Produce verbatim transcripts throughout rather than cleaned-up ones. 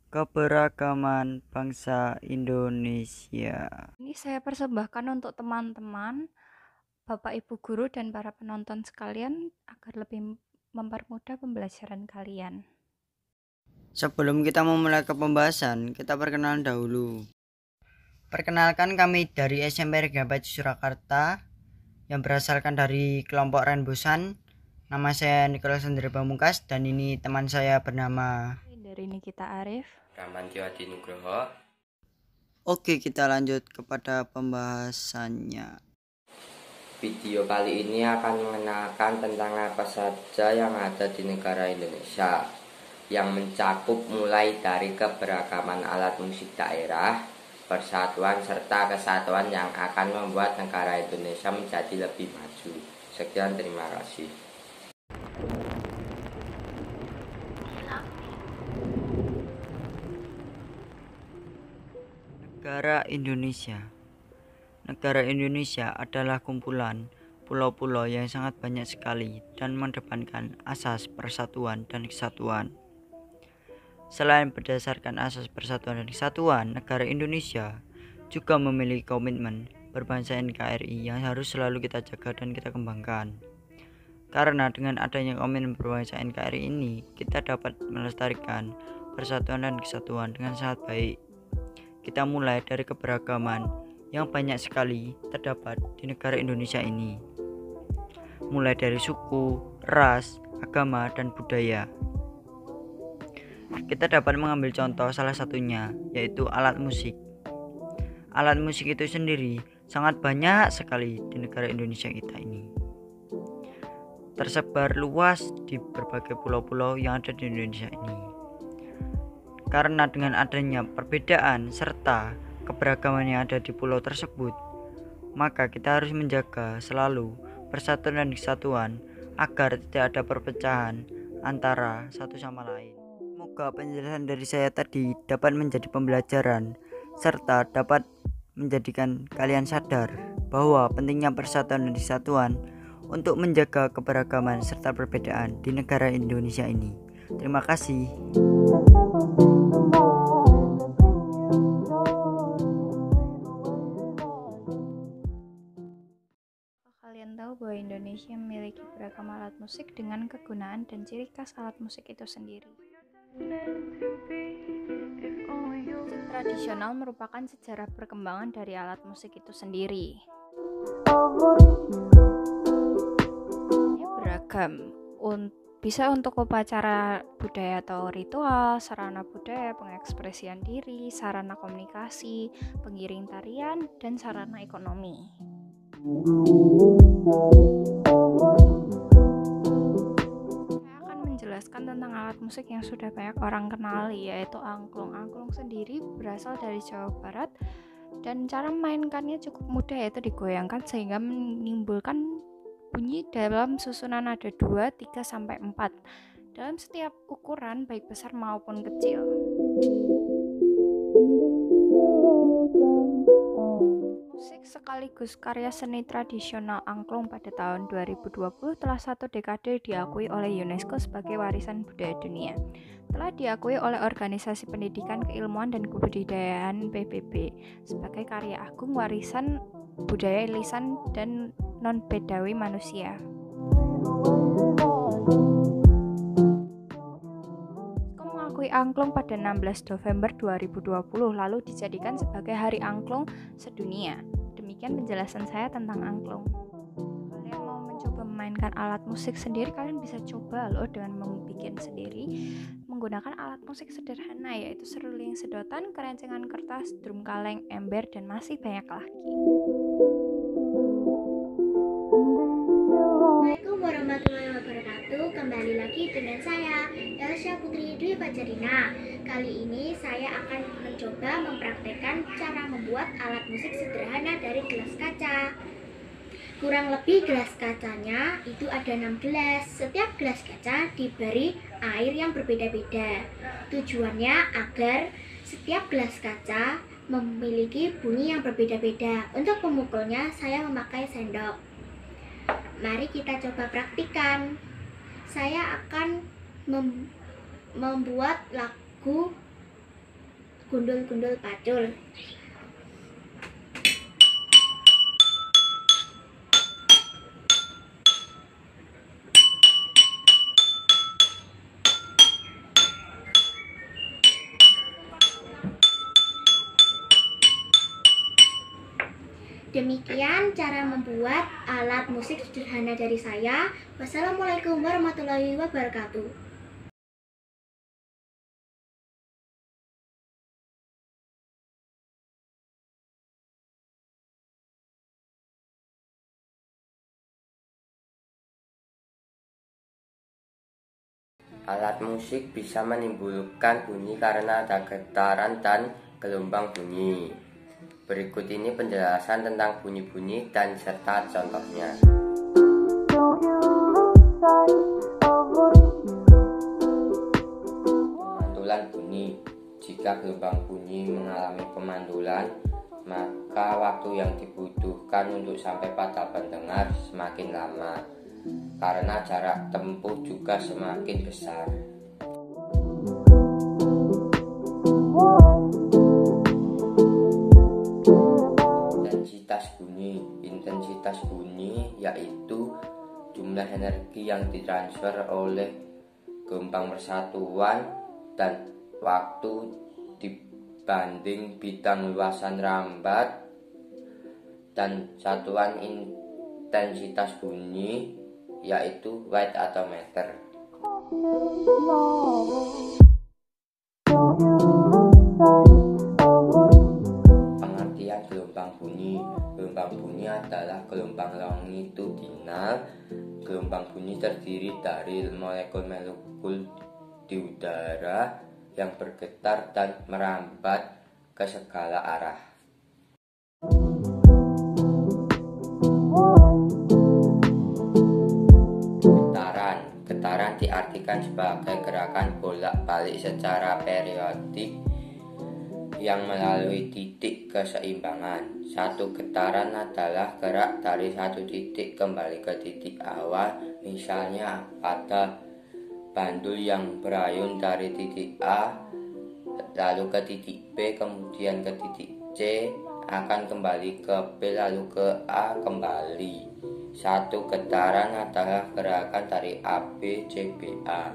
keberagaman bangsa Indonesia. Ini saya persembahkan untuk teman-teman, Bapak Ibu guru dan para penonton sekalian agar lebih mempermudah pembelajaran kalian. Sebelum kita memulai ke pembahasan, kita perkenalan dahulu. Perkenalkan, kami dari S M P Regina Paci Surakarta yang berasalkan dari kelompok Rainbow Sun. Nama saya Nicholas Andre Pamungkas dan ini teman saya bernama Dari Nikita Arif, Ramantio Adi Nugroho. Oke, kita lanjut kepada pembahasannya. Video kali ini akan mengenalkan tentang apa saja yang ada di negara Indonesia, yang mencakup mulai dari keberagaman alat musik daerah, persatuan serta kesatuan yang akan membuat negara Indonesia menjadi lebih maju. Sekian, terima kasih. Negara Indonesia. Negara Indonesia adalah kumpulan pulau-pulau yang sangat banyak sekali dan mengedepankan asas persatuan dan kesatuan. Selain berdasarkan asas persatuan dan kesatuan, negara Indonesia juga memiliki komitmen berbangsa N K R I yang harus selalu kita jaga dan kita kembangkan. Karena dengan adanya komitmen berbangsa N K R I ini, kita dapat melestarikan persatuan dan kesatuan dengan sangat baik. Kita mulai dari keberagaman yang banyak sekali terdapat di negara Indonesia ini, mulai dari suku, ras, agama, dan budaya. Kita dapat mengambil contoh salah satunya, yaitu alat musik. Alat musik itu sendiri sangat banyak sekali di negara Indonesia kita ini, tersebar luas di berbagai pulau-pulau yang ada di Indonesia ini. Karena dengan adanya perbedaan serta keberagaman yang ada di pulau tersebut, maka kita harus menjaga selalu persatuan dan kesatuan agar tidak ada perpecahan antara satu sama lain. Semoga penjelasan dari saya tadi dapat menjadi pembelajaran serta dapat menjadikan kalian sadar bahwa pentingnya persatuan dan kesatuan untuk menjaga keberagaman serta perbedaan di negara Indonesia ini. Terima kasih. kalian tahu bahwa Indonesia memiliki beragam alat musik dengan kegunaan dan ciri khas alat musik itu sendiri. Musik tradisional merupakan sejarah perkembangan dari alat musik itu sendiri. Ini beragam, bisa untuk upacara budaya atau ritual, sarana budaya, pengekspresian diri, sarana komunikasi, pengiring tarian, dan sarana ekonomi. Saya akan menjelaskan tentang alat musik yang sudah banyak orang kenali, yaitu angklung. Angklung sendiri berasal dari Jawa Barat dan cara memainkannya cukup mudah, yaitu digoyangkan sehingga menimbulkan bunyi dalam susunan nada dua, tiga, sampai empat dalam setiap ukuran baik besar maupun kecil. Musik sekaligus karya seni tradisional angklung pada tahun dua ribu dua puluh telah satu dekade diakui oleh UNESCO sebagai warisan budaya dunia. Telah diakui oleh Organisasi Pendidikan Keilmuan dan Kebudayaan P B B sebagai karya agung warisan budaya lisan dan non-bedawi manusia. Mengakui angklung pada enam belas November dua ribu dua puluh lalu dijadikan sebagai Hari Angklung Sedunia. Demikian penjelasan saya tentang angklung. Kalian mau mencoba memainkan alat musik sendiri, kalian bisa coba loh dengan membuat sendiri menggunakan alat musik sederhana, yaitu seruling sedotan, kerencengan kertas, drum kaleng, ember, dan masih banyak lagi. Assalamualaikum warahmatullahi wabarakatuh. Kembali lagi dengan saya, Elsha Putri Dwi Fajarina. Kali ini saya akan mencoba mempraktekkan cara membuat alat musik sederhana dari gelas kaca. Kurang lebih gelas kacanya itu ada enam gelas. Setiap gelas kaca diberi air yang berbeda-beda. Tujuannya agar setiap gelas kaca memiliki bunyi yang berbeda-beda. Untuk pemukulnya saya memakai sendok. Mari kita coba praktikan. Saya akan mem membuat lagu gundul-gundul pacul. Demikian cara membuat alat musik sederhana dari saya. Wassalamualaikum warahmatullahi wabarakatuh. Alat musik bisa menimbulkan bunyi karena ada getaran dan gelombang bunyi. Berikut ini penjelasan tentang bunyi-bunyi dan serta contohnya. Pemandulan bunyi. Jika gelombang bunyi mengalami pemandulan, maka waktu yang dibutuhkan untuk sampai pada pendengar semakin lama, karena jarak tempuh juga semakin besar. Intensitas bunyi yaitu jumlah energi yang ditransfer oleh gelombang persatuan dan waktu dibanding bidang luasan rambat, dan satuan intensitas bunyi yaitu watt atau meter. Pengertian gelombang bunyi. Gelombang bunyi adalah gelombang longitudinal. Gelombang bunyi terdiri dari molekul-molekul di udara yang bergetar dan merambat ke segala arah. Getaran. Getaran diartikan sebagai gerakan bolak-balik secara periodik yang melalui titik keseimbangan. Satu getaran adalah gerak dari satu titik kembali ke titik awal. Misalnya pada bandul yang berayun dari titik A lalu ke titik B, kemudian ke titik C, akan kembali ke B lalu ke A kembali. Satu getaran adalah gerakan dari A B C B A.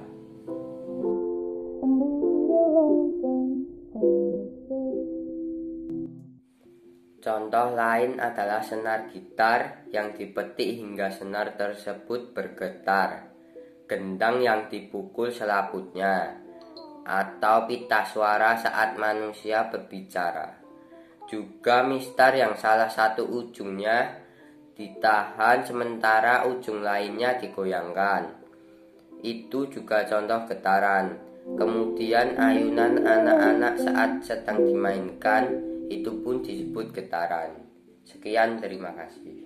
Contoh lain adalah senar gitar yang dipetik hingga senar tersebut bergetar, gendang yang dipukul selaputnya, atau pita suara saat manusia berbicara. Juga mistar yang salah satu ujungnya ditahan sementara ujung lainnya digoyangkan. Itu juga contoh getaran. Kemudian ayunan anak-anak saat sedang dimainkan, itu pun disebut getaran. Sekian, terima kasih.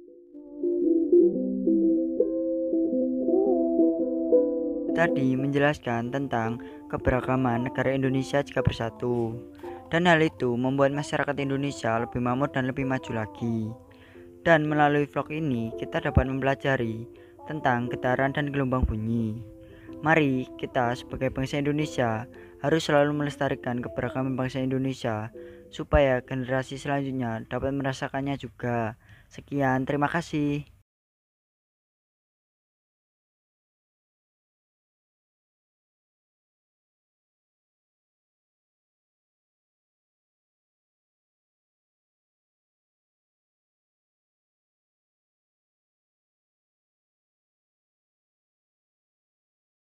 Tadi menjelaskan tentang keberagaman negara Indonesia jika bersatu, dan hal itu membuat masyarakat Indonesia lebih makmur dan lebih maju lagi. Dan melalui vlog ini kita dapat mempelajari tentang getaran dan gelombang bunyi. Mari kita sebagai bangsa Indonesia harus selalu melestarikan keberagaman bangsa Indonesia supaya generasi selanjutnya dapat merasakannya juga. Sekian, terima kasih.